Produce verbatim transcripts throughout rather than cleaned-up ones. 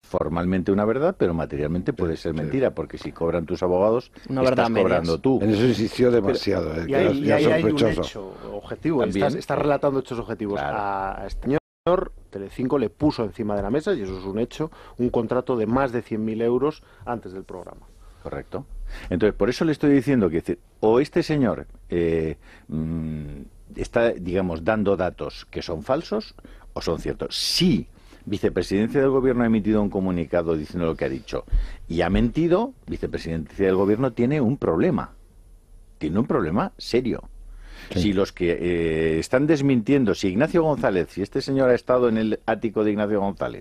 formalmente una verdad, pero materialmente puede ser mentira, porque si cobran tus abogados, Una estás verdad cobrando medias. tú. En eso insistió demasiado. Pero, eh, y que ahí, era- y era ahí hay un sospechoso. hecho objetivo. También, Estás, estás relatando hechos objetivos. Claro. A este señor, Telecinco le puso encima de la mesa, y eso es un hecho, un contrato de más de cien mil euros antes del programa. Correcto. Entonces, por eso le estoy diciendo que decir, o este señor eh, mm, está, digamos, dando datos que son falsos o son ciertos. Si Vicepresidencia del Gobierno ha emitido un comunicado diciendo lo que ha dicho y ha mentido, Vicepresidencia del Gobierno tiene un problema. Tiene un problema serio. Sí. Si los que eh, están desmintiendo, si Ignacio González, si este señor ha estado en el ático de Ignacio González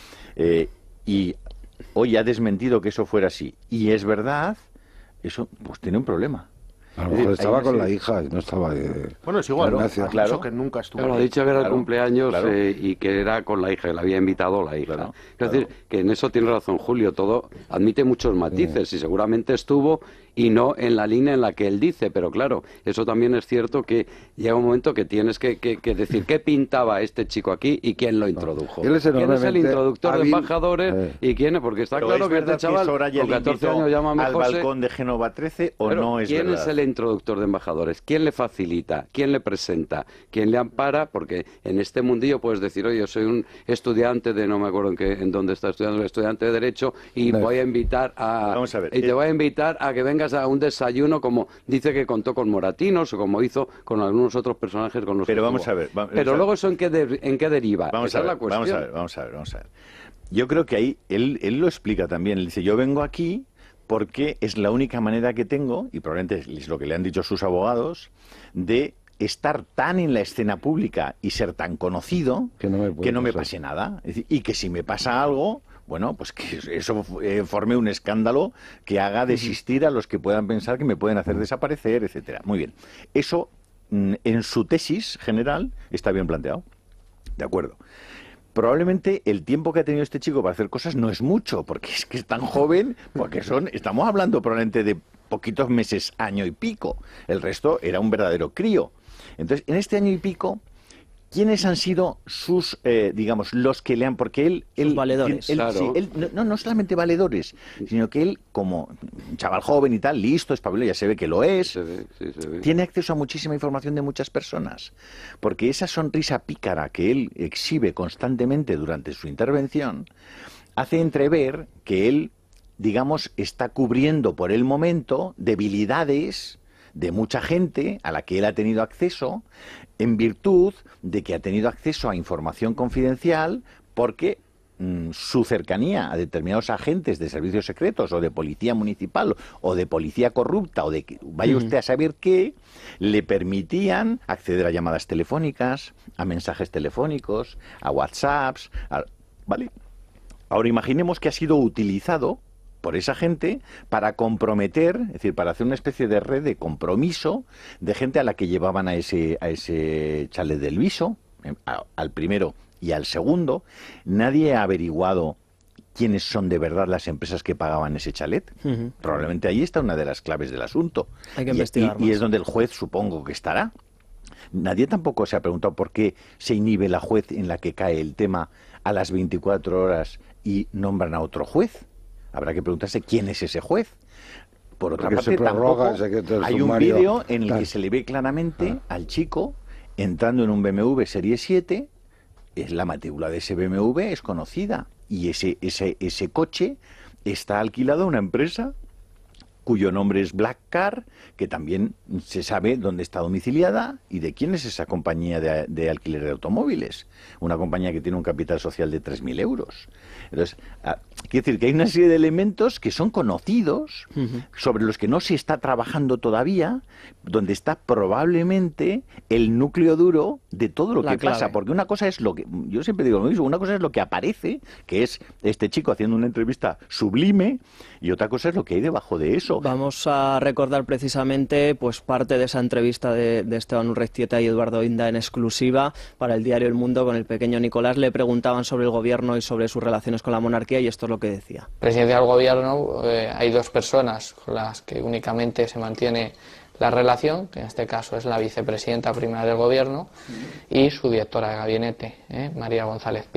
eh, y hoy ha desmentido que eso fuera así, y es verdad, eso pues tiene un problema. A lo Es mejor decir, estaba hay con una la serie- hija, no estaba... eh, Bueno, es igual, Ignacio. ha Claro. dicho que nunca estuvo. Claro, ha ahí. dicho que era Claro, el cumpleaños claro. eh, y que era con la hija, que la había invitado la hija. Claro, es claro. decir, que en eso tiene razón Julio, todo admite muchos matices y seguramente estuvo y no en la línea en la que él dice, pero claro, eso también es cierto que llega un momento que tienes que, que- que decir qué pintaba este chico aquí y quién lo introdujo. Él es ¿Quién es el enormemente introductor de hábil, embajadores eh. y quién es? Porque está Pero claro ¿es que verdad este chaval Soraya con le catorce invitó años llámame al José. balcón de Génova trece o Pero, no es ¿quién verdad? es el introductor de embajadores? ¿Quién le facilita? ¿Quién le presenta? ¿Quién le ampara? Porque en este mundillo puedes decir, oye, yo soy un estudiante de, no me acuerdo en, qué, en dónde está estudiando, un estudiante de Derecho y Claro. voy a invitar a... Vamos a ver, Y te eh, voy a invitar a que vengas a un desayuno como dice que contó con Moratinos o como hizo con algunos otros personajes con los Pero que vamos estuvo. a ver, va- Pero o sea, luego eso en qué, de- en qué deriva. Vamos Esa a es ver, la cuestión. vamos a ver, vamos a ver, vamos a ver. Yo creo que ahí él, él lo explica también. Él dice, yo vengo aquí porque es la única manera que tengo, y probablemente es lo que le han dicho sus abogados, de estar tan en la escena pública y ser tan conocido Que no me puede que no me pasar. pase nada. Es decir, y que si me pasa algo, bueno, pues que eso eh, forme un escándalo que haga desistir a los que puedan pensar que me pueden hacer desaparecer, etcétera. Muy bien. Eso, mm, en su tesis general, está bien planteado. De acuerdo. Probablemente el tiempo que ha tenido este chico para hacer cosas no es mucho, porque es que es tan joven, porque son, estamos hablando probablemente de poquitos meses, año y pico. El resto era un verdadero crío. Entonces, en este año y pico, ¿quiénes han sido sus, eh, digamos, los que le han, porque él, Sus él, valedores. él- Claro. sí, él- no- no, no solamente valedores, sino que él, como un chaval joven y tal, listo, espabilado, ya se ve que lo es, Se ve, sí, se ve. tiene acceso a muchísima información de muchas personas, porque esa sonrisa pícara que él exhibe constantemente durante su intervención hace entrever que él, digamos, está cubriendo por el momento debilidades de mucha gente a la que él ha tenido acceso en virtud de que ha tenido acceso a información confidencial porque mm, su cercanía a determinados agentes de servicios secretos o de policía municipal o de policía corrupta o de que vaya usted a saber qué, le permitían acceder a llamadas telefónicas, a mensajes telefónicos, a WhatsApps, a- ¿vale? Ahora imaginemos que ha sido utilizado por esa gente para comprometer, es decir, para hacer una especie de red de compromiso de gente a la que llevaban a ese, a ese chalet del Viso, eh, a- al primero y al segundo. Nadie ha averiguado quiénes son de verdad las empresas que pagaban ese chalet. Ujú. Probablemente ahí está una de las claves del asunto. Hay que Y- investigar y, y más. es donde el juez supongo que estará. Nadie tampoco se ha preguntado por qué se inhibe la juez en la que cae el tema a las veinticuatro horas y nombran a otro juez. Habrá que preguntarse quién es ese juez. Por otra Porque se parte, prorroga tampoco el secreto del hay un sumario. vídeo en el Tal. que se le ve claramente al chico entrando en un B M W Serie siete. Es la matrícula de ese B M W es conocida y ese ese ese coche está alquilado a una empresa cuyo nombre es Black Car, que también se sabe dónde está domiciliada y de quién es esa compañía de, de alquiler de automóviles. Una compañía que tiene un capital social de tres mil euros. Entonces, ah, quiero decir que hay una serie de elementos que son conocidos, Ujú. sobre los que no se está trabajando todavía, donde está probablemente el núcleo duro de todo lo La que clave. pasa. Porque una cosa es lo que, yo siempre digo lo mismo, una cosa es lo que aparece, que es este chico haciendo una entrevista sublime, y otra cosa es lo que hay debajo de eso. Vamos a recordar precisamente pues parte de esa entrevista de, de Esteban Urreiztieta y Eduardo Inda en exclusiva para el diario El Mundo con el pequeño Nicolás. Le preguntaban sobre el gobierno y sobre sus relaciones con la monarquía y esto es lo que decía. Presidencia del gobierno, eh, hay dos personas con las que únicamente se mantiene la relación, que en este caso es la vicepresidenta primera del gobierno y su directora de gabinete, eh, María González Pico.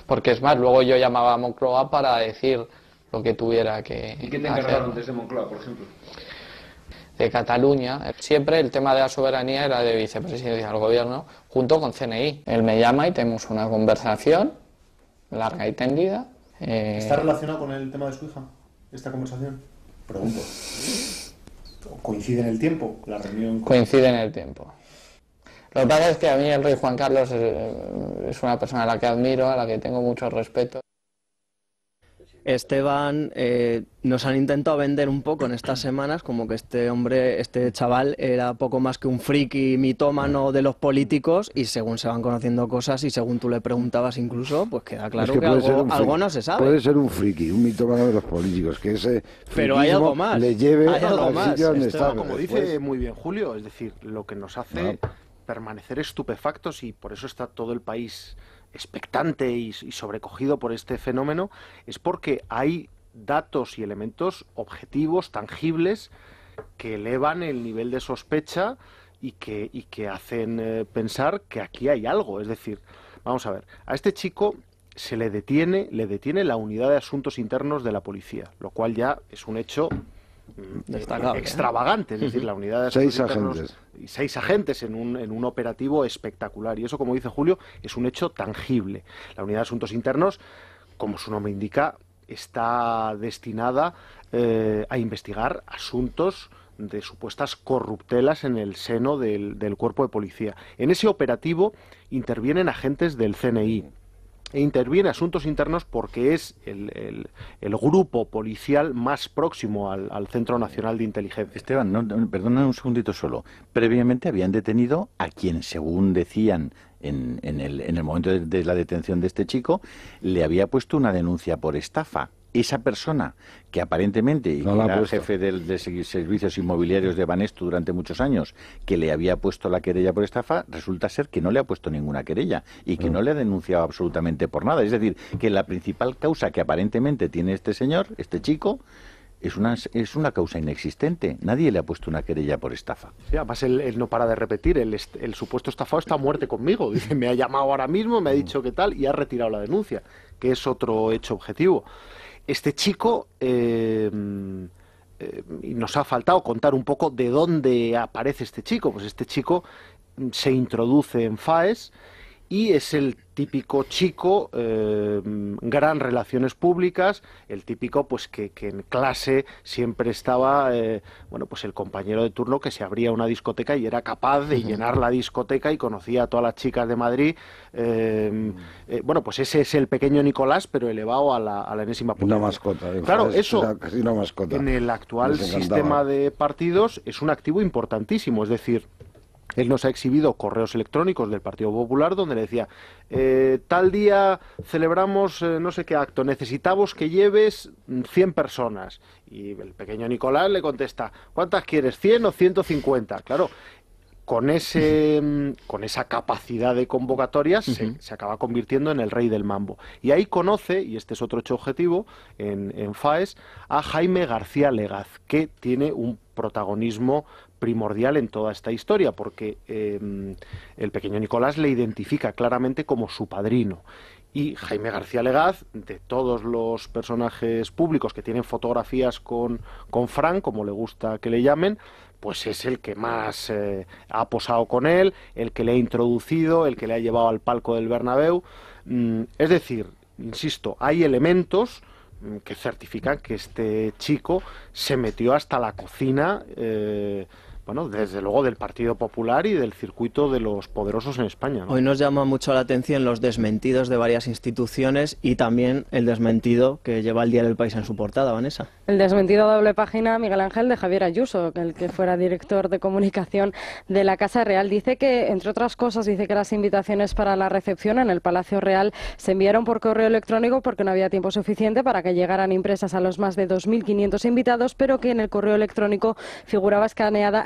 porque es más, luego yo llamaba a Moncloa para decir lo que tuviera que ¿Y qué te hacer. encargaron desde Moncloa, por ejemplo? De Cataluña, siempre el tema de la soberanía era de vicepresidencia del gobierno, junto con C N I. Él me llama y tenemos una conversación larga y tendida. Eh... ¿Está relacionado con el tema de su hija, esta conversación? Pregunto. ¿Coincide en el tiempo la reunión? Coincide en el tiempo. Lo que pasa es que a mí el rey Juan Carlos es, es una persona a la que admiro, a la que tengo mucho respeto. Esteban, eh, nos han intentado vender un poco en estas semanas como que este hombre, este chaval era poco más que un friki mitómano de los políticos, y según se van conociendo cosas y según tú le preguntabas incluso, pues queda claro Es que, que puede ser algo, un algo friki. no se sabe. Puede ser un friki, un mitómano de los políticos, que ese Pero hay algo friquismo más. le lleve Hay algo al más, sitio donde Esteban, está. Como Después- dice muy bien Julio, es decir, lo que nos hace No. permanecer estupefactos, y por eso está todo el país expectante y, y sobrecogido por este fenómeno, es porque hay datos y elementos objetivos, tangibles, que elevan el nivel de sospecha y que, y que hacen eh, pensar que aquí hay algo. Es decir, vamos a ver, a este chico se le detiene, le detiene la unidad de asuntos internos de la policía, lo cual ya es un hecho mm, Destacable, ¿eh? extravagante, es decir, la unidad de asuntos Seis internos agentes. y seis agentes en un, en un operativo espectacular, y eso, como dice Julio, es un hecho tangible. La unidad de asuntos internos, como su nombre indica, está destinada eh, a investigar asuntos de supuestas corruptelas en el seno del, del cuerpo de policía. En ese operativo intervienen agentes del C N I e interviene asuntos internos porque es el, el, el grupo policial más próximo al, al Centro Nacional de Inteligencia. Esteban, no, no, perdona un segundito solo. Previamente habían detenido a quien, según decían en, en, el, en el momento de, de la detención de este chico, le había puesto una denuncia por estafa. Esa persona, que aparentemente No la ha era puesto. jefe del, de servicios inmobiliarios de Banesto durante muchos años, que le había puesto la querella por estafa, resulta ser que no le ha puesto ninguna querella y que no, no le ha denunciado absolutamente por nada. Es decir, que la principal causa que aparentemente tiene este señor, este chico, es una, es una causa inexistente. Nadie le ha puesto una querella por estafa. Sí, además él, él no para de repetir, el, est- el supuesto estafado está a muerte conmigo. Dice, me ha llamado ahora mismo, me ha dicho qué tal y ha retirado la denuncia, que es otro hecho objetivo. Este chico, eh, eh, y nos ha faltado contar un poco de dónde aparece este chico. Pues este chico mm, se introduce en FAES y es el típico chico, eh, gran relaciones públicas, el típico pues que, que en clase siempre estaba, eh, bueno, pues el compañero de turno que se abría una discoteca y era capaz de uh-huh. llenar la discoteca y conocía a todas las chicas de Madrid. Eh, eh, bueno, pues ese es el pequeño Nicolás, pero elevado a la, a la enésima potencia. Una mascota. Claro, es, eso era casi una mascota. En el actual sistema de partidos es un activo importantísimo, es decir, él nos ha exhibido correos electrónicos del Partido Popular donde le decía, eh, tal día celebramos eh, no sé qué acto, necesitamos que lleves cien personas. Y el pequeño Nicolás le contesta, ¿cuántas quieres? ¿cien o ciento cincuenta? Claro, con ese con esa capacidad de convocatorias uh-huh. se, se acaba convirtiendo en el rey del mambo. Y ahí conoce, y este es otro hecho objetivo, en, en FAES, a Jaime García Legaz, que tiene un protagonismo primordial en toda esta historia, porque eh, el pequeño Nicolás le identifica claramente como su padrino. Y Jaime García Legaz, de todos los personajes públicos que tienen fotografías con, con Frank, como le gusta que le llamen, pues es el que más eh, ha posado con él, el que le ha introducido, el que le ha llevado al palco del Bernabéu. Mm, es decir, insisto, hay elementos mm, que certifican que este chico se metió hasta la cocina, eh, bueno, desde luego del Partido Popular y del circuito de los poderosos en España, ¿no? Hoy nos llama mucho la atención los desmentidos de varias instituciones y también el desmentido que lleva el diario El País en su portada, Vanessa. El desmentido doble página, Miguel Ángel, de Javier Ayuso, el que fuera director de comunicación de la Casa Real. Dice que, entre otras cosas, dice que las invitaciones para la recepción en el Palacio Real se enviaron por correo electrónico porque no había tiempo suficiente para que llegaran impresas a los más de dos mil quinientos invitados, pero que en el correo electrónico figuraba escaneada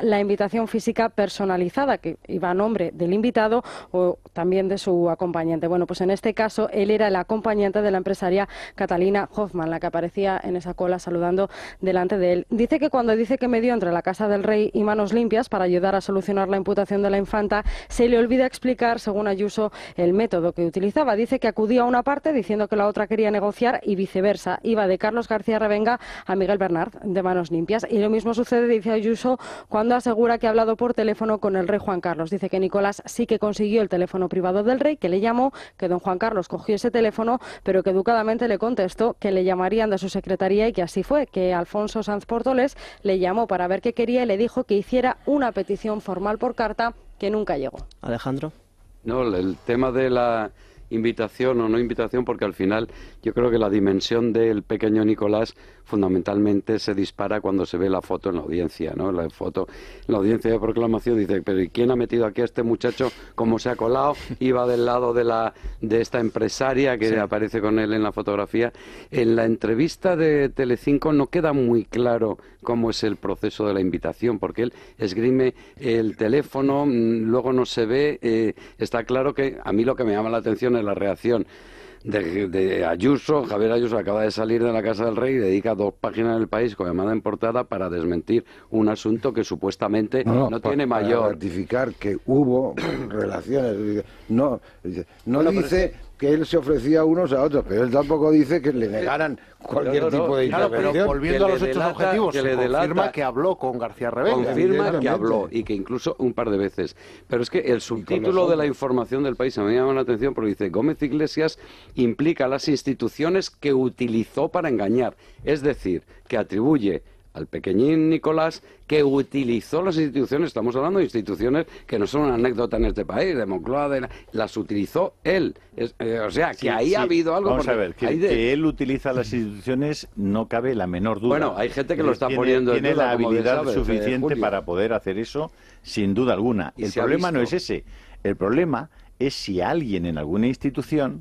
la invitación física personalizada, que iba a nombre del invitado o también de su acompañante. Bueno, pues en este caso él era el acompañante de la empresaria Catalina Hoffman, la que aparecía en esa cola saludando delante de él. Dice que cuando dice que medió entre la Casa del Rey y Manos Limpias para ayudar a solucionar la imputación de la infanta, se le olvida explicar, según Ayuso, el método que utilizaba. Dice que acudía a una parte diciendo que la otra quería negociar y viceversa. Iba de Carlos García Revenga a Miguel Bernard, de Manos Limpias. Y lo mismo sucede, dice Ayuso, cuando asegura que ha hablado por teléfono con el rey Juan Carlos. Dice que Nicolás sí que consiguió el teléfono privado del rey, que le llamó, que don Juan Carlos cogió ese teléfono, pero que educadamente le contestó que le llamarían de su secretaría y que así fue, que Alfonso Sanz Portoles le llamó para ver qué quería y le dijo que hiciera una petición formal por carta que nunca llegó. Alejandro. No, el tema de la invitación o no invitación, porque al final yo creo que la dimensión del pequeño Nicolás fundamentalmente se dispara cuando se ve la foto en la audiencia, ¿no? La foto en la audiencia de proclamación dice, pero ¿y quién ha metido aquí a este muchacho? ¿Cómo se ha colado? Iba del lado de la de esta empresaria que sí. aparece con él en la fotografía. En la entrevista de Telecinco no queda muy claro cómo es el proceso de la invitación, porque él esgrime el teléfono, luego no se ve, eh, está claro que a mí lo que me llama la atención es la reacción De, de Ayuso. Javier Ayuso acaba de salir de la Casa del Rey y dedica dos páginas en El País con llamada en portada para desmentir un asunto que supuestamente no, no, no tiene para, mayor... Para ratificar que hubo relaciones. No, no bueno, dice es que... que él se ofrecía a unos a otros, pero él tampoco dice que le negaran cualquier no, no, tipo de claro, intervención. Pero volviendo a los hechos delata, objetivos, que se le confirma delata, que habló con García Revenga. Confirma que habló y que incluso un par de veces. Pero es que el subtítulo de la información del País a mí me llama la atención porque dice Gómez Iglesias implica las instituciones que utilizó para engañar. Es decir, que atribuye al pequeñín Nicolás que utilizó las instituciones, estamos hablando de instituciones que no son una anécdota en este país, de Moncloa, de la, las utilizó él. Es, eh, o sea, que sí, ahí sí. ha habido algo... Vamos a ver, que, de... que él utiliza las instituciones no cabe la menor duda. Bueno, hay gente que lo está tiene, poniendo tiene en duda, la habilidad sabes, suficiente para poder hacer eso, sin duda alguna. El problema no es ese. El problema es si alguien en alguna institución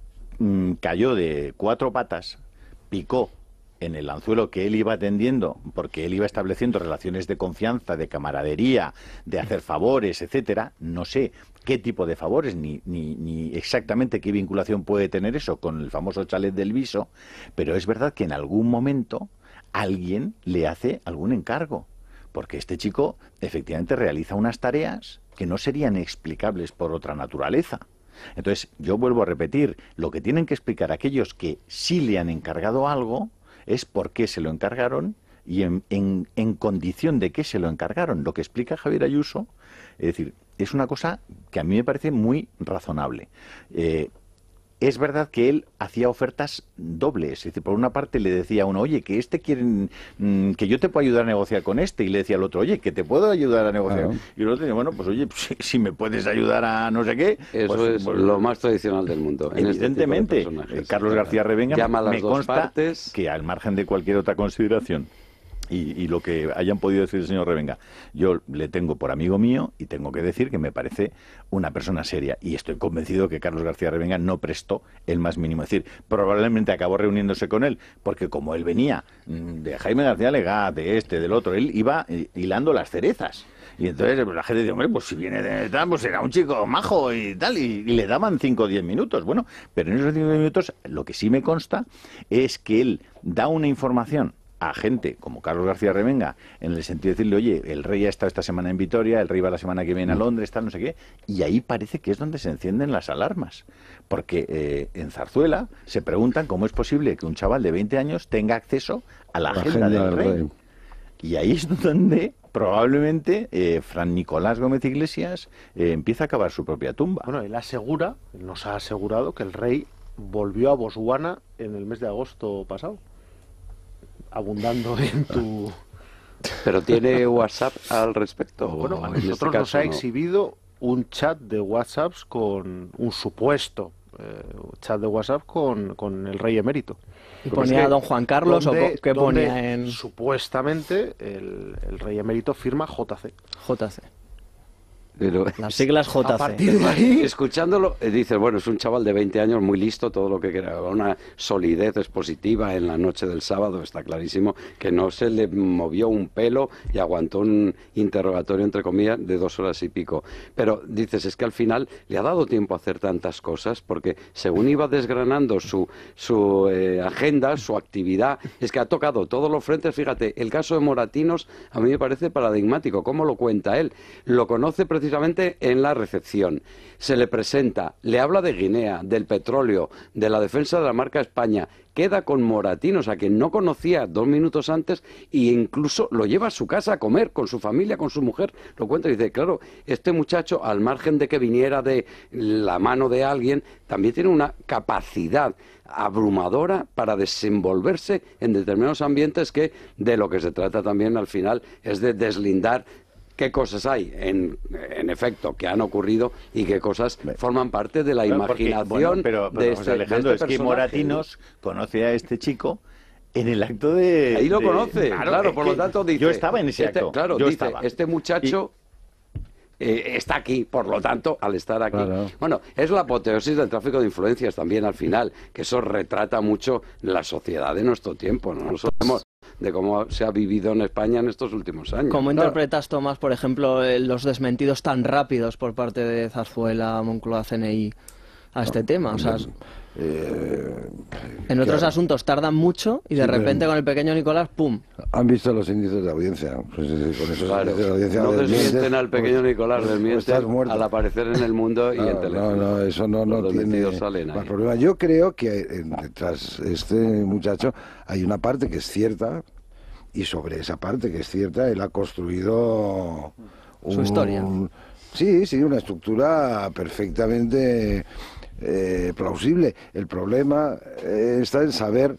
mmm, cayó de cuatro patas, picó en el anzuelo que él iba atendiendo, porque él iba estableciendo relaciones de confianza, de camaradería, de hacer favores, etcétera. No sé qué tipo de favores, ni, ni, ni exactamente qué vinculación puede tener eso con el famoso chalet del Viso, pero es verdad que en algún momento alguien le hace algún encargo, porque este chico efectivamente realiza unas tareas que no serían explicables por otra naturaleza. Entonces, yo vuelvo a repetir, lo que tienen que explicar aquellos que sí le han encargado algo es por qué se lo encargaron y en, en, en condición de qué se lo encargaron. Lo que explica Javier Ayuso, es decir, es una cosa que a mí me parece muy razonable. Eh, es verdad que él hacía ofertas dobles. Es decir, por una parte le decía a uno, oye, que este quieren, mmm, que yo te puedo ayudar a negociar con este. Y le decía al otro, oye, que te puedo ayudar a negociar. Claro. Y el otro decía, bueno, pues oye, pues, si, si me puedes ayudar a no sé qué. Eso pues, es pues, lo más tradicional del mundo. Evidentemente, en este Carlos García Revenga llama me las dos consta partes. Que al margen de cualquier otra consideración, Y, y lo que hayan podido decir el señor Revenga, yo le tengo por amigo mío y tengo que decir que me parece una persona seria y estoy convencido que Carlos García Revenga no prestó el más mínimo. Es decir, probablemente acabó reuniéndose con él porque como él venía de Jaime García Legat, de este, del otro, él iba hilando las cerezas. Y entonces pues, la gente dice, hombre, pues si viene de tal, pues será un chico majo y tal, y, y le daban cinco o diez minutos. Bueno, pero en esos cinco o diez minutos lo que sí me consta es que él da una información a gente como Carlos García Revenga, en el sentido de decirle, oye, el rey ha estado esta semana en Vitoria, el rey va la semana que viene a Londres, tal, no sé qué, y ahí parece que es donde se encienden las alarmas, porque eh, en Zarzuela se preguntan cómo es posible que un chaval de veinte años tenga acceso a la, la agenda, agenda del rey. rey. Y ahí es donde probablemente eh, Fran Nicolás Gómez Iglesias eh, empieza a cavar su propia tumba. Bueno, él asegura, él nos ha asegurado que el rey volvió a Botswana en el mes de agosto pasado. Abundando en tu... ¿Pero tiene WhatsApp al respecto? Bueno, a nosotros este caso, nos ha no. exhibido un chat de WhatsApps con un supuesto eh, chat de WhatsApp con, con el rey emérito. ¿Y ponía don Juan Carlos donde, o qué ponía en...? Supuestamente el, el rey emérito firma J C. J C. Pero las siglas J C. A partir de ahí, escuchándolo, eh, dices, bueno, es un chaval de veinte años muy listo, todo lo que quiera, una solidez expositiva en la noche del sábado, está clarísimo que no se le movió un pelo y aguantó un interrogatorio, entre comillas, de dos horas y pico. Pero dices, es que al final le ha dado tiempo a hacer tantas cosas, porque según iba desgranando su, su eh, agenda, su actividad, es que ha tocado todos los frentes. Fíjate, el caso de Moratinos a mí me parece paradigmático. ¿Cómo lo cuenta él? Lo conoce precisamente en la recepción, se le presenta, le habla de Guinea, del petróleo, de la defensa de la marca España, queda con Moratinos, a quien no conocía dos minutos antes, e incluso lo lleva a su casa a comer con su familia, con su mujer, lo cuenta y dice, claro, este muchacho, al margen de que viniera de la mano de alguien, también tiene una capacidad abrumadora para desenvolverse en determinados ambientes, que de lo que se trata también al final es de deslindar qué cosas hay, en, en efecto, que han ocurrido y qué cosas forman parte de la claro, porque, imaginación bueno, pero, pero, de José este, Alejandro, de este es que personaje. Moratinos conoce a este chico en el acto de... Ahí lo de, conoce, claro, claro por lo tanto dice... Yo estaba en ese este, acto, claro, yo dice, estaba. este muchacho... Y... Eh, está aquí, por lo tanto, al estar aquí. Claro. Bueno, es la apoteosis del tráfico de influencias también al final, que eso retrata mucho la sociedad de nuestro tiempo, ¿no? Nosotros sabemos de cómo se ha vivido en España en estos últimos años. ¿Cómo claro. interpretas, Tomás, por ejemplo, los desmentidos tan rápidos por parte de Zarzuela, Moncloa, C N I a este no, tema? O sea, eh, en otros claro. asuntos tardan mucho y de sí, repente con el pequeño Nicolás, ¡pum! Han visto los índices de audiencia. Pues, con esos claro. índices de audiencia no desmienten al pequeño pues, Nicolás, desmienten pues al aparecer en el mundo claro, y en televisión. No, no, eso no, no tiene más problema. Yo creo que tras este muchacho hay una parte que es cierta, y sobre esa parte que es cierta él ha construido un, su historia. Un, sí, sí, una estructura perfectamente eh, plausible. El problema eh, está en saber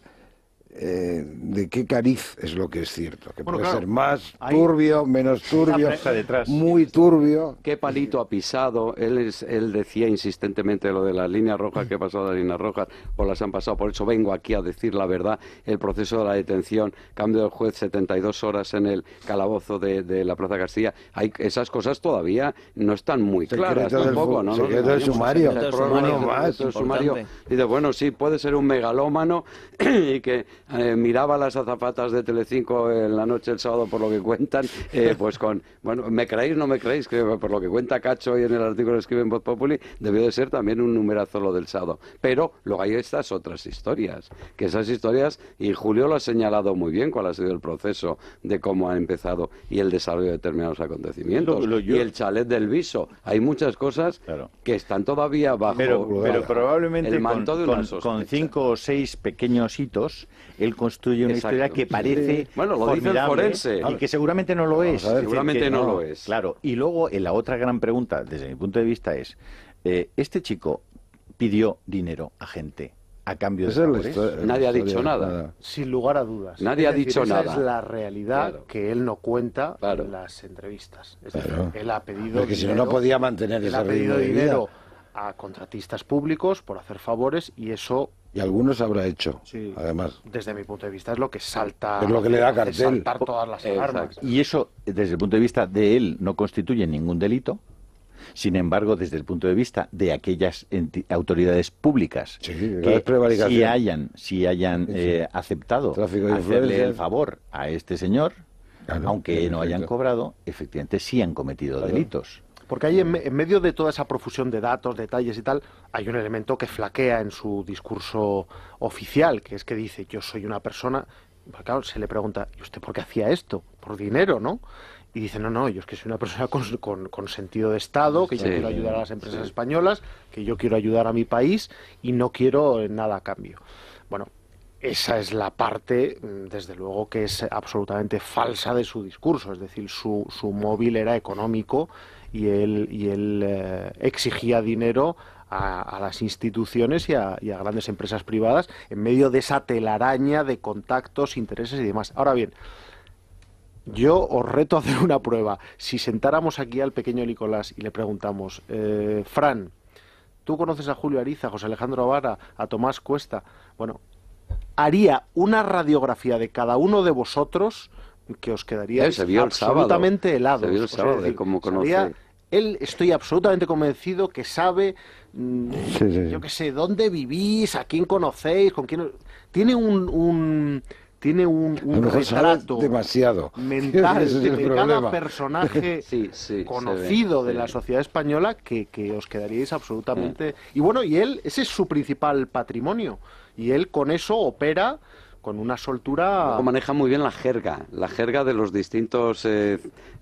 eh, de qué cariz es lo que es cierto, que bueno, puede claro, ser más turbio, hay... menos turbio, muy turbio. ¿Qué palito ha pisado? Él, es, él decía insistentemente lo de las líneas rojas, que ha pasado las líneas rojas o las han pasado, por eso vengo aquí a decir la verdad. El proceso de la detención, cambio del juez, setenta y dos horas en el calabozo de, de la Plaza Castilla, hay, esas cosas todavía no están muy claras secreto tampoco, del, ¿no? Secreto del sumario. El sumario, más el sumario. Dice, bueno, sí, puede ser un megalómano y que Eh, miraba a las azafatas de Telecinco en la noche del sábado, por lo que cuentan, eh, pues con, bueno, ¿me creéis no me creéis? Que por lo que cuenta Cacho y en el artículo que escribe en Voz Populi, debió de ser también un numerazo lo del sábado. Pero luego hay estas otras historias, que esas historias, y Julio lo ha señalado muy bien cuál ha sido el proceso de cómo ha empezado y el desarrollo de determinados acontecimientos, lo, lo, yo... y el chalet del Viso. Hay muchas cosas claro. que están todavía bajo pero, pero probablemente el manto con, de una con, sospecha. Con cinco o seis pequeños hitos, él construye una Exacto. historia que parece sí. bueno, lo dice el forense y que seguramente no lo es. Seguramente no, no lo es. Claro. Y luego eh, la otra gran pregunta, desde mi punto de vista, es eh, este chico pidió dinero a gente a cambio de favores. Nadie ha dicho nada. nada. Sin lugar a dudas. Nadie es ha decir, dicho esa nada. Es la realidad claro. que él no cuenta claro. en las entrevistas. Es decir, claro. él ha pedido porque dinero, si no no podía mantener ese ha pedido ritmo de dinero vida. A contratistas públicos por hacer favores y eso. Y algunos habrá hecho, sí, además. Desde mi punto de vista es lo que salta... Es lo que le da cartel. Saltar todas las alarmas. Y eso, desde el punto de vista de él, no constituye ningún delito. Sin embargo, desde el punto de vista de aquellas autoridades públicas sí, que si hayan, si hayan sí, sí. Eh, aceptado hacerle el favor a este señor, claro, aunque no hayan cobrado, efectivamente sí han cometido claro. delitos. Porque ahí, en, en medio de toda esa profusión de datos, detalles y tal, hay un elemento que flaquea en su discurso oficial, que es que dice, yo soy una persona... Claro, se le pregunta, ¿y usted por qué hacía esto? Por dinero, ¿no? Y dice, no, no, yo es que soy una persona con, con, con sentido de Estado, que sí, yo quiero ayudar a las empresas sí. españolas, que yo quiero ayudar a mi país y no quiero nada a cambio. Bueno, esa es la parte, desde luego, que es absolutamente falsa de su discurso. Es decir, su, su móvil era económico y él, y él eh, exigía dinero a, a las instituciones y a, y a grandes empresas privadas en medio de esa telaraña de contactos, intereses y demás. Ahora bien, yo os reto a hacer una prueba. Si sentáramos aquí al pequeño Nicolás y le preguntamos, eh, Fran, ¿tú conoces a Julio Ariza, a José Alejandro Vara, a Tomás Cuesta? Bueno, haría una radiografía de cada uno de vosotros que os quedaría absolutamente helados. Se vio el sábado de cómo conoce. Él, estoy absolutamente convencido que sabe, mmm, sí, sí, yo qué sé, dónde vivís, a quién conocéis, con quién... Tiene un... un tiene un, un retrato demasiado mental de, de cada personaje sí, sí, conocido de la sociedad española que, que os quedaríais absolutamente... Sí. Y bueno, y él, ese es su principal patrimonio, y él con eso opera con una soltura... Luego maneja muy bien la jerga, la jerga de los distintos eh,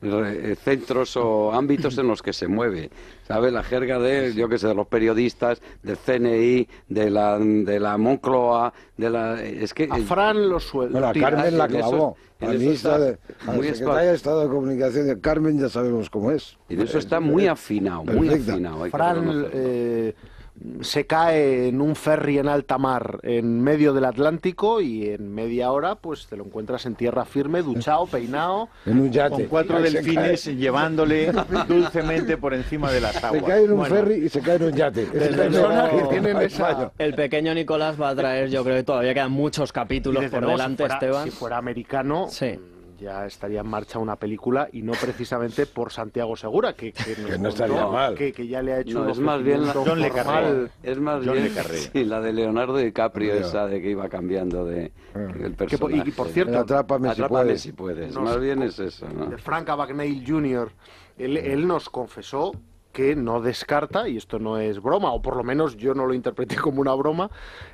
centros o ámbitos en los que se mueve, ¿sabes? La jerga de, yo qué sé, de los periodistas, del C N I, de la, de la Moncloa, de la... Es que... A Fran lo sueldo. Bueno, a Carmen la clavó. A la ministra de, a la secretaria de Estado de Comunicación de Carmen ya sabemos cómo es. Y de eso está muy afinado, muy afinado. Fran... Eh, se cae en un ferry en alta mar en medio del Atlántico y en media hora pues te lo encuentras en tierra firme, duchado, peinado, en un yate, con cuatro delfines llevándole dulcemente por encima de las aguas. Se cae en un bueno, ferry y se cae en un yate. Luego, que tienen esa... El pequeño Nicolás va a traer, yo creo que todavía quedan muchos capítulos por luego, delante, si fuera, Esteban. Si fuera americano... Sí. Ya estaría en marcha una película y no precisamente por Santiago Segura, que, que, que no estaría mal. Que, que ya le ha hecho no, es más bien la, John Le Carré. Es más John bien Le Carré. Sí, la de Leonardo DiCaprio, Leo. Esa de que iba cambiando de el personaje. Que, y por cierto, Atrápame, Atrápame si puedes. Si puedes. Más bien es eso, ¿no? De Frank Abagnale junior Él, él nos confesó que no descarta, y esto no es broma, o por lo menos yo no lo interpreté como una broma,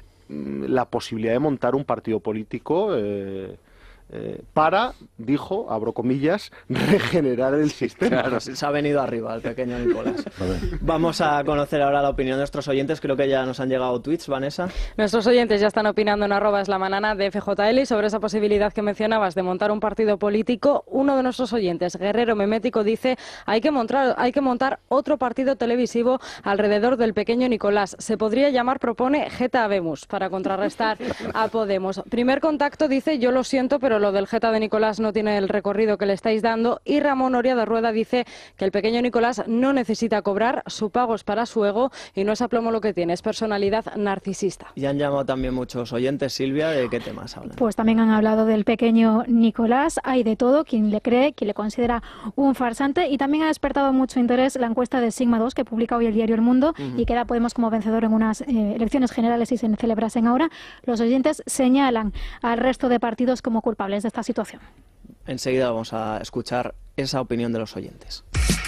la posibilidad de montar un partido político eh, eh, para, dijo, abro comillas, regenerar el sistema. Claro, se ha venido arriba el pequeño Nicolás. Vamos a conocer ahora la opinión de nuestros oyentes. Creo que ya nos han llegado tweets, Vanessa. Nuestros oyentes ya están opinando en arroba es la manana de F J L y sobre esa posibilidad que mencionabas de montar un partido político. Uno de nuestros oyentes, Guerrero Memético, dice hay que montar, hay que montar otro partido televisivo alrededor del pequeño Nicolás. Se podría llamar, propone, Geta Habemus, para contrarrestar a Podemos. Primer Contacto dice yo lo siento, pero lo del Geta de Nicolás no tiene el recorrido que le estáis dando. Y Ramón Oria de Rueda dice que el pequeño Nicolás no necesita cobrar, su pago es para su ego y no es aplomo lo que tiene, es personalidad narcisista. Y han llamado también muchos oyentes. Silvia, ¿de qué temas hablan? Pues también han hablado del pequeño Nicolás, hay de todo, quien le cree, quien le considera un farsante, y también ha despertado mucho interés la encuesta de Sigma dos que publica hoy el diario El Mundo uh-huh. y queda Podemos como vencedor en unas eh, elecciones generales si se celebrasen ahora. Los oyentes señalan al resto de partidos como culpables de esta situación. Enseguida vamos a escuchar esa opinión de los oyentes.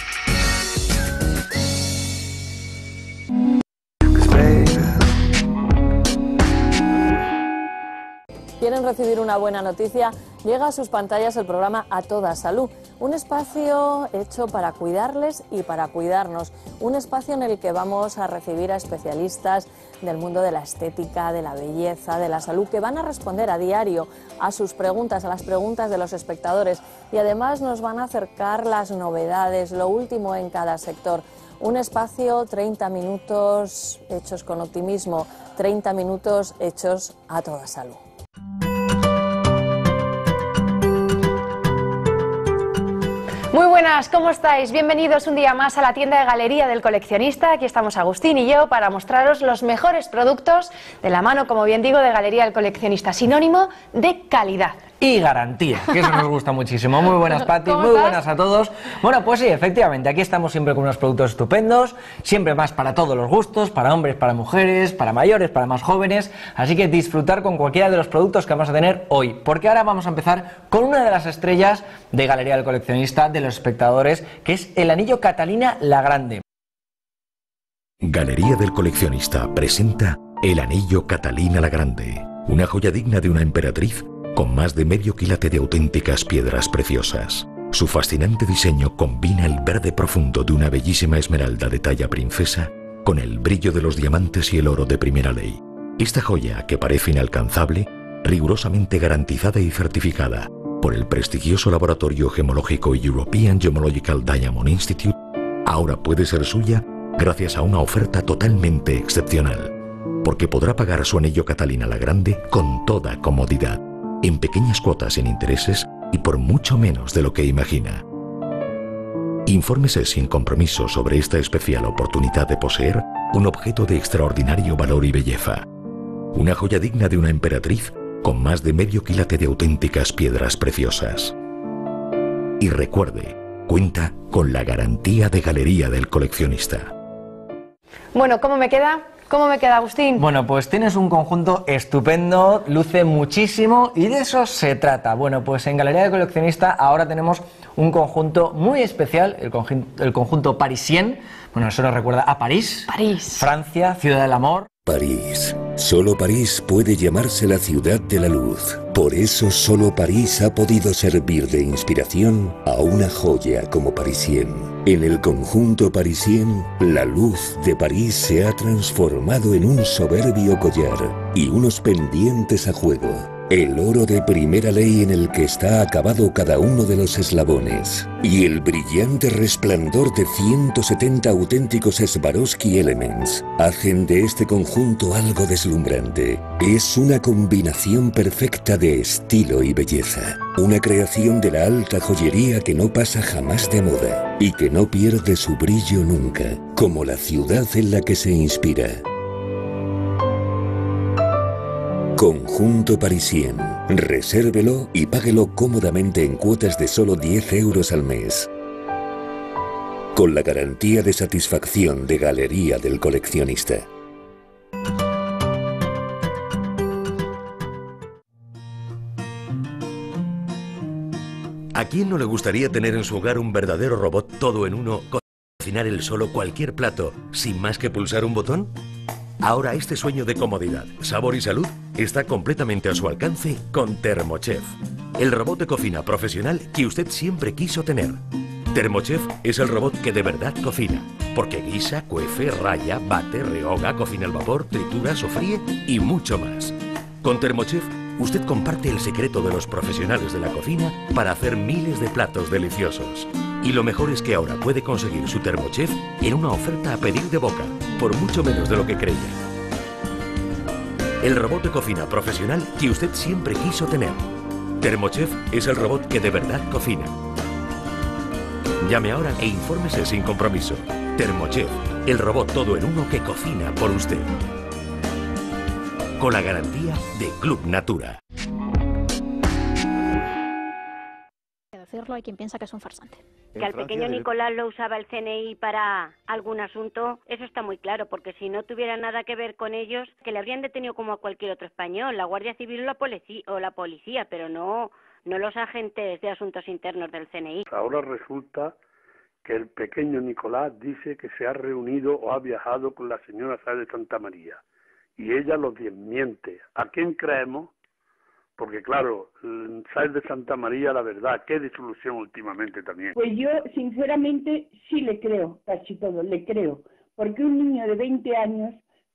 ¿Quieren recibir una buena noticia? Llega a sus pantallas el programa A Toda Salud, un espacio hecho para cuidarles y para cuidarnos, un espacio en el que vamos a recibir a especialistas del mundo de la estética, de la belleza, de la salud, que van a responder a diario a sus preguntas, a las preguntas de los espectadores, y además nos van a acercar las novedades, lo último en cada sector. Un espacio, treinta minutos hechos con optimismo, treinta minutos hechos a toda salud. Muy buenas, ¿cómo estáis? Bienvenidos un día más a la tienda de Galería del Coleccionista. Aquí estamos Agustín y yo para mostraros los mejores productos de la mano, como bien digo, de Galería del Coleccionista, sinónimo de calidad. Y garantía, que eso nos gusta muchísimo. Muy buenas, Pati, muy estás? Buenas a todos. Bueno, pues sí, efectivamente, aquí estamos siempre con unos productos estupendos, siempre más para todos los gustos, para hombres, para mujeres, para mayores, para más jóvenes, así que disfrutar con cualquiera de los productos que vamos a tener hoy, porque ahora vamos a empezar con una de las estrellas de Galería del Coleccionista, de los espectadores, que es el anillo Catalina la Grande. Galería del Coleccionista presenta el anillo Catalina la Grande, una joya digna de una emperatriz con más de medio quilate de auténticas piedras preciosas. Su fascinante diseño combina el verde profundo de una bellísima esmeralda de talla princesa con el brillo de los diamantes y el oro de primera ley. Esta joya, que parece inalcanzable, rigurosamente garantizada y certificada por el prestigioso laboratorio gemológico European Gemological Diamond Institute, ahora puede ser suya gracias a una oferta totalmente excepcional, porque podrá pagar su anillo Catalina la Grande con toda comodidad, en pequeñas cuotas sin intereses y por mucho menos de lo que imagina. Infórmese sin compromiso sobre esta especial oportunidad de poseer un objeto de extraordinario valor y belleza. Una joya digna de una emperatriz con más de medio quilate de auténticas piedras preciosas. Y recuerde, cuenta con la garantía de Galería del Coleccionista. Bueno, ¿cómo me queda? ¿Cómo me queda, Agustín? Bueno, pues tienes un conjunto estupendo, luce muchísimo y de eso se trata. Bueno, pues en Galería de Coleccionista ahora tenemos un conjunto muy especial, el, conjunto, el conjunto Parisien. Bueno, eso nos recuerda a París. París. Francia, ciudad del amor. París. Solo París puede llamarse la ciudad de la luz. Por eso solo París ha podido servir de inspiración a una joya como Parisien. En el conjunto Parisien, la luz de París se ha transformado en un soberbio collar y unos pendientes a juego. El oro de primera ley en el que está acabado cada uno de los eslabones y el brillante resplandor de ciento setenta auténticos Swarovski Elements hacen de este conjunto algo deslumbrante. Es una combinación perfecta de estilo y belleza, una creación de la alta joyería que no pasa jamás de moda y que no pierde su brillo nunca, como la ciudad en la que se inspira. Conjunto Parisien. Resérvelo y páguelo cómodamente en cuotas de solo diez euros al mes. Con la garantía de satisfacción de Galería del Coleccionista. ¿A quién no le gustaría tener en su hogar un verdadero robot todo en uno, cocinar él solo cualquier plato sin más que pulsar un botón? Ahora este sueño de comodidad, sabor y salud está completamente a su alcance con Thermochef, el robot de cocina profesional que usted siempre quiso tener. Thermochef es el robot que de verdad cocina, porque guisa, cuece, raya, bate, rehoga, cocina al vapor, tritura, sofríe y mucho más. Con Thermochef usted comparte el secreto de los profesionales de la cocina para hacer miles de platos deliciosos. Y lo mejor es que ahora puede conseguir su Thermochef en una oferta a pedir de boca, por mucho menos de lo que creía. El robot de cocina profesional que usted siempre quiso tener. Thermochef es el robot que de verdad cocina. Llame ahora e infórmese sin compromiso. Thermochef, el robot todo en uno que cocina por usted. Con la garantía de Club Natura. Decirlo, hay quien piensa que es un farsante. Que al pequeño Nicolás lo usaba el C N I para algún asunto, eso está muy claro, porque si no tuviera nada que ver con ellos, que le habrían detenido como a cualquier otro español, la Guardia Civil o la policía, o la policía, pero no, no los agentes de asuntos internos del C N I. Ahora resulta que el pequeño Nicolás dice que se ha reunido o ha viajado con la señora Sáez de Santa María, y ella lo desmiente. ¿A quién creemos? Porque claro, Sáez de Santa María, la verdad, qué disolución últimamente también. Pues yo, sinceramente, sí le creo, casi todo, le creo. Porque un niño de veinte años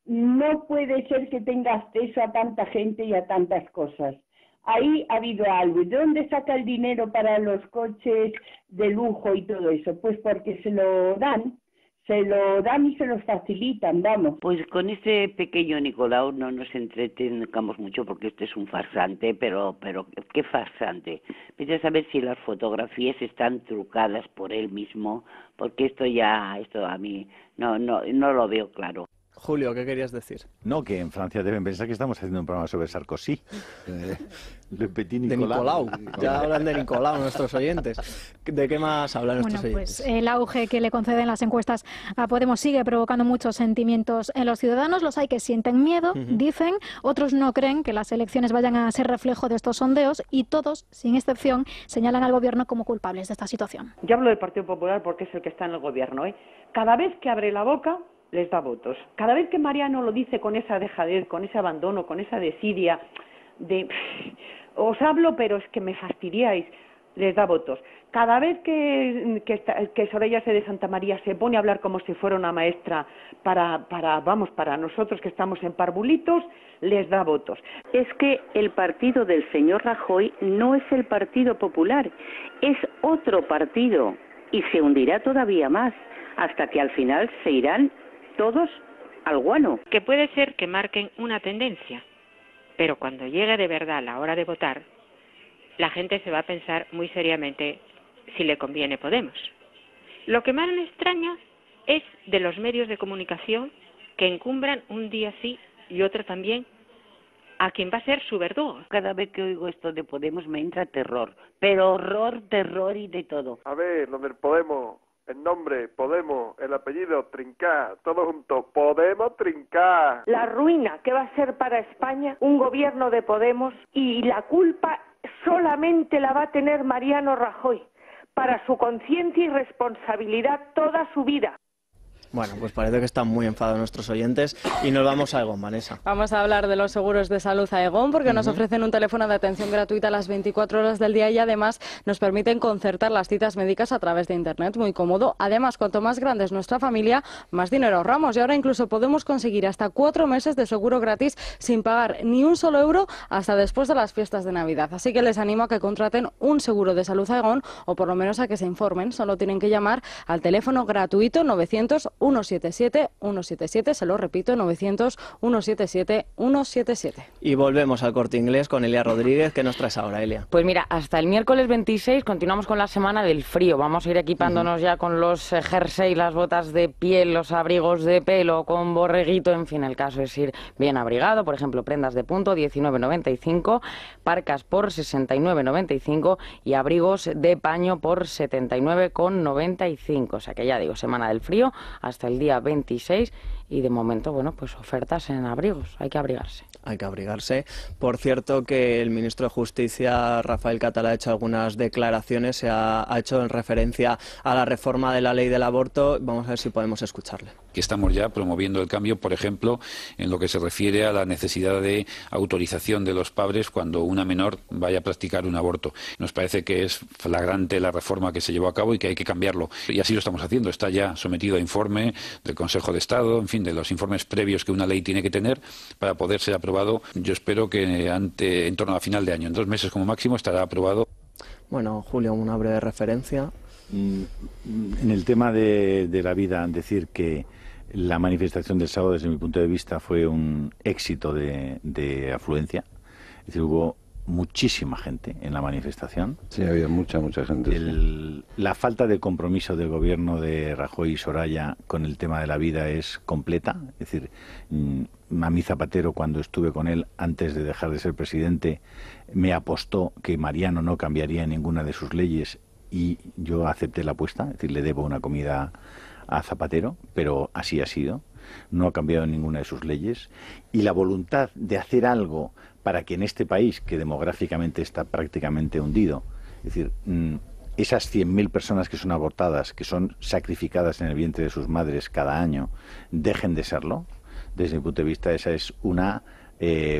no puede ser que tenga acceso a tanta gente y a tantas cosas. Ahí ha habido algo. ¿Y de dónde saca el dinero para los coches de lujo y todo eso? Pues porque se lo dan. Se lo dan y se los facilitan, vamos. Pues con este pequeño Nicolau no nos entretengamos mucho porque este es un farsante, pero pero ¿qué farsante? Vete a saber si las fotografías están trucadas por él mismo, porque esto ya, esto a mí no no no lo veo claro. Julio, ¿qué querías decir? No, que en Francia deben pensar que estamos haciendo un programa sobre Sarkozy. Eh, Le Petit de Nicolau. Nicolau. Ya hablan de Nicolau nuestros oyentes. ¿De qué más hablan bueno, nuestros oyentes? Pues el auge que le conceden las encuestas a Podemos sigue provocando muchos sentimientos en los ciudadanos. Los hay que sienten miedo, uh-huh. dicen, otros no creen que las elecciones vayan a ser reflejo de estos sondeos y todos, sin excepción, señalan al gobierno como culpables de esta situación. Yo hablo del Partido Popular porque es el que está en el gobierno. ¿eh? Cada vez que abre la boca les da votos. Cada vez que Mariano lo dice con esa dejadez, con ese abandono, con esa desidia de os hablo pero es que me fastidiáis, les da votos. Cada vez que, que, que Soraya Sáez de Santa María se pone a hablar como si fuera una maestra para, para, vamos, para nosotros que estamos en parvulitos, les da votos. Es que el partido del señor Rajoy no es el Partido Popular, es otro partido y se hundirá todavía más hasta que al final se irán todos al guano. Que puede ser que marquen una tendencia, pero cuando llegue de verdad la hora de votar, la gente se va a pensar muy seriamente si le conviene Podemos. Lo que más me extraña es de los medios de comunicación que encumbran un día sí y otro también a quien va a ser su verdugo. Cada vez que oigo esto de Podemos me entra terror, pero horror, terror y de todo. A ver, lo del Podemos, el nombre, Podemos, el apellido, Trincar, todo junto, Podemos Trincar. La ruina que va a ser para España un gobierno de Podemos, y la culpa solamente la va a tener Mariano Rajoy, para su conciencia y responsabilidad toda su vida. Bueno, pues parece que están muy enfadados nuestros oyentes y nos vamos a Aegon, Vanessa. Vamos a hablar de los seguros de salud Aegon porque uh-huh. nos ofrecen un teléfono de atención gratuita a las veinticuatro horas del día y además nos permiten concertar las citas médicas a través de Internet, muy cómodo. Además, cuanto más grande es nuestra familia, más dinero ahorramos y ahora incluso podemos conseguir hasta cuatro meses de seguro gratis sin pagar ni un solo euro hasta después de las fiestas de Navidad. Así que les animo a que contraten un seguro de salud Aegon o por lo menos a que se informen. Solo tienen que llamar al teléfono gratuito novecientos, ciento setenta y siete, ciento setenta y siete, se lo repito, novecientos, ciento setenta y siete, ciento setenta y siete. Y volvemos al Corte Inglés con Elia Rodríguez. ¿Qué nos traes ahora, Elia? Pues mira, hasta el miércoles veintiséis continuamos con la semana del frío. Vamos a ir equipándonos uh-huh. ya con los eh, jersey, las botas de piel, los abrigos de pelo, con borreguito, en fin, el caso es ir bien abrigado. Por ejemplo, prendas de punto, diecinueve noventa y cinco, parcas por sesenta y nueve noventa y cinco y abrigos de paño por setenta y nueve noventa y cinco. O sea que ya digo, semana del frío hasta el día veintiséis y de momento, bueno, pues ofertas en abrigos, hay que abrigarse. Hay que abrigarse. Por cierto que el ministro de Justicia, Rafael Catalá, ha hecho algunas declaraciones, se ha, ha hecho en referencia a la reforma de la ley del aborto. Vamos a ver si podemos escucharle. Que estamos ya promoviendo el cambio, por ejemplo, en lo que se refiere a la necesidad de autorización de los padres cuando una menor vaya a practicar un aborto. Nos parece que es flagrante la reforma que se llevó a cabo y que hay que cambiarlo. Y así lo estamos haciendo. Está ya sometido a informe del Consejo de Estado, en fin, de los informes previos que una ley tiene que tener para poder ser aprobado. Yo espero que ante, en torno a final de año, en dos meses como máximo, estará aprobado. Bueno, Julio, una breve referencia. En el tema de, de la vida, decir que la manifestación del sábado, desde mi punto de vista, fue un éxito de, de afluencia. Es decir, hubo muchísima gente en la manifestación. Sí, había mucha, mucha gente. El, sí. La falta de compromiso del gobierno de Rajoy y Soraya con el tema de la vida es completa. Es decir, a mí Zapatero, cuando estuve con él antes de dejar de ser presidente, me apostó que Mariano no cambiaría ninguna de sus leyes y yo acepté la apuesta. Es decir, le debo una comida a Zapatero, pero así ha sido. No ha cambiado ninguna de sus leyes y la voluntad de hacer algo para que en este país, que demográficamente está prácticamente hundido, es decir, esas cien mil personas que son abortadas, que son sacrificadas en el vientre de sus madres cada año, dejen de serlo. Desde mi punto de vista, esa es una eh,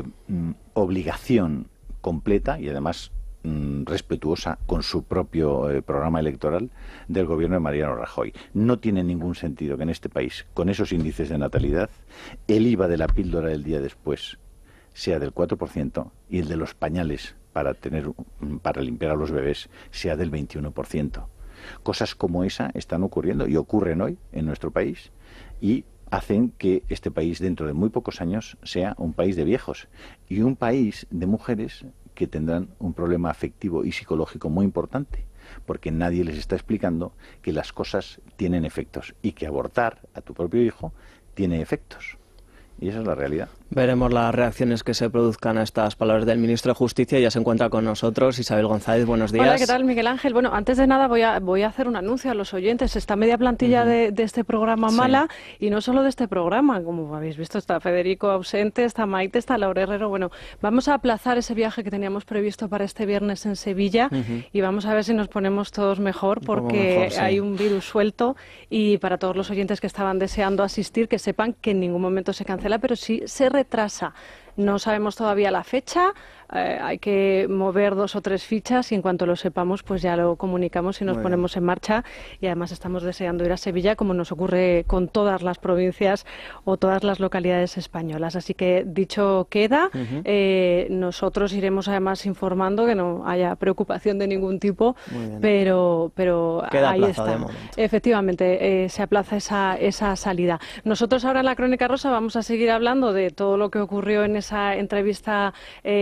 obligación completa y además respetuosa con su propio eh, programa electoral del gobierno de Mariano Rajoy. No tiene ningún sentido que en este país, con esos índices de natalidad, el I V A de la píldora del día después sea del cuatro por ciento y el de los pañales para tener para limpiar a los bebés sea del veintiuno por ciento. Cosas como esa están ocurriendo y ocurren hoy en nuestro país y hacen que este país dentro de muy pocos años sea un país de viejos y un país de mujeres que tendrán un problema afectivo y psicológico muy importante, porque nadie les está explicando que las cosas tienen efectos y que abortar a tu propio hijo tiene efectos. Y esa es la realidad. Veremos las reacciones que se produzcan a estas palabras del ministro de Justicia. Ya se encuentra con nosotros Isabel González. Buenos días. Hola, ¿qué tal, Miguel Ángel? Bueno, antes de nada voy a, voy a hacer un anuncio a los oyentes. Está media plantilla uh-huh. de, de este programa sí. mala y no solo de este programa. Como habéis visto, está Federico ausente, está Maite, está Laura Herrero. Bueno, vamos a aplazar ese viaje que teníamos previsto para este viernes en Sevilla uh-huh. y vamos a ver si nos ponemos todos mejor porque mejor, sí. hay un virus suelto y para todos los oyentes que estaban deseando asistir, que sepan que en ningún momento se cancela, pero sí se retrasa. No sabemos todavía la fecha, eh, hay que mover dos o tres fichas y en cuanto lo sepamos pues ya lo comunicamos y nos Muy ponemos bien. en marcha y además estamos deseando ir a Sevilla como nos ocurre con todas las provincias o todas las localidades españolas. Así que dicho queda, uh-huh. eh, nosotros iremos además informando que no haya preocupación de ningún tipo, pero, pero queda ahí está. Efectivamente, eh, se aplaza esa, esa salida. Nosotros ahora en la Crónica Rosa vamos a seguir hablando de todo lo que ocurrió en esa entrevista eh,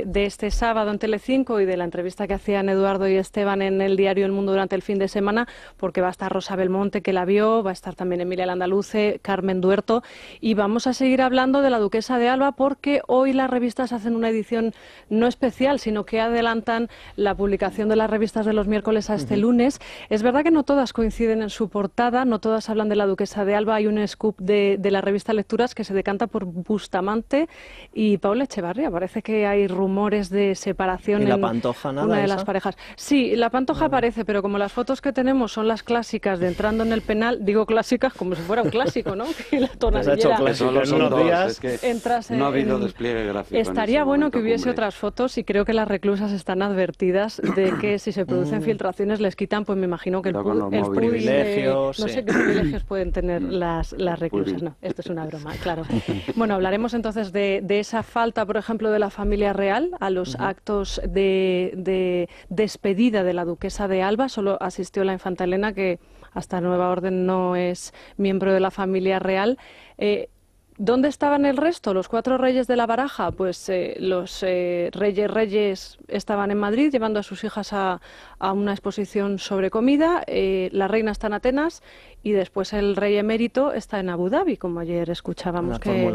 de este sábado en Telecinco y de la entrevista que hacían Eduardo y Esteban en el diario El Mundo durante el fin de semana, porque va a estar Rosa Belmonte, que la vio, va a estar también Emilia Landaluce, Carmen Duerto, y vamos a seguir hablando de la duquesa de Alba, porque hoy las revistas hacen una edición no especial, sino que adelantan la publicación de las revistas de los miércoles a este uh-huh. lunes. Es verdad que no todas coinciden en su portada, no todas hablan de la duquesa de Alba. Hay un scoop de, de la revista Lecturas que se decanta por Bustamante y Paula Echevarría. Parece que hay rumores de separación. ¿Y la en Pantoja, nada, una de esa? las parejas? Sí, la Pantoja aparece, pero como las fotos que tenemos son las clásicas de entrando en el penal, digo clásicas como si fuera un clásico, ¿no? Que la tonadillera en unos días es que entras no ha habido en... despliegue gráfico. Estaría bueno que hubiese cumbre. otras fotos, y creo que las reclusas están advertidas de que si se producen filtraciones les quitan, pues me imagino que el, pu el privilegios, de, no sí. sé qué privilegios pueden tener las, las reclusas. No, esto es una broma, claro. Bueno, hablaremos entonces de, de esa falta, por ejemplo, de la familia real a los uh-huh. actos de, de despedida de la duquesa de Alba. Solo asistió la infanta Elena, que hasta nueva orden no es miembro de la familia real. Eh, ¿Dónde estaban el resto? ¿Los cuatro reyes de la baraja? Pues eh, los eh, reyes reyes estaban en Madrid llevando a sus hijas a, a una exposición sobre comida, eh, la reina está en Atenas y después el rey emérito está en Abu Dhabi, como ayer escuchábamos que,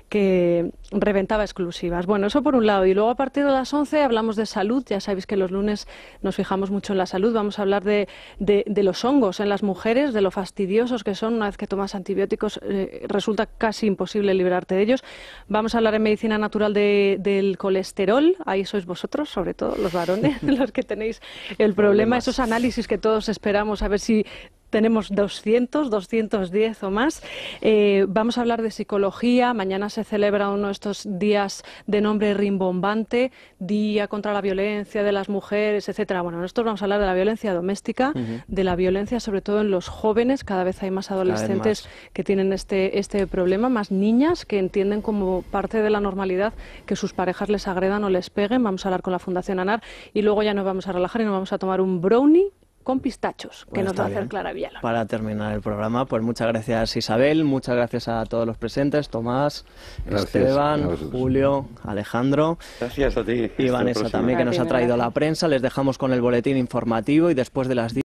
que reventaba exclusivas. Bueno, eso por un lado. Y luego a partir de las once hablamos de salud. Ya sabéis que los lunes nos fijamos mucho en la salud. Vamos a hablar de, de, de los hongos en las mujeres, de lo fastidiosos que son. Una vez que tomas antibióticos eh, resulta casi imposible librarte de ellos. Vamos a hablar en medicina natural de, del colesterol. Ahí sois vosotros, sobre todo los varones, los que tenéis el problema. Esos análisis que todos esperamos a ver si tenemos doscientos, doscientos diez o más. Eh, vamos a hablar de psicología. Mañana se celebra uno de estos días de nombre rimbombante, Día contra la Violencia de las Mujeres, etcétera. Bueno, nosotros vamos a hablar de la violencia doméstica, uh-huh. de la violencia sobre todo en los jóvenes. Cada vez hay más adolescentes más. que tienen este, este problema, más niñas que entienden como parte de la normalidad que sus parejas les agredan o les peguen. Vamos a hablar con la Fundación ANAR y luego ya nos vamos a relajar y nos vamos a tomar un brownie con pistachos, que bueno, nos va a hacer bien. Clara Villalón. Para terminar el programa, pues muchas gracias Isabel, muchas gracias a todos los presentes, Tomás, gracias, Esteban, gracias. Julio, Alejandro. Gracias a ti. Y Vanessa también, que nos ha traído la prensa. Les dejamos con el boletín informativo y después de las